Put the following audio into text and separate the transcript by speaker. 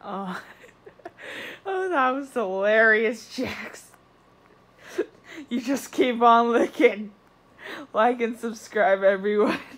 Speaker 1: Oh, oh, that was hilarious, Jax. You just keep on licking. Like and subscribe, everyone.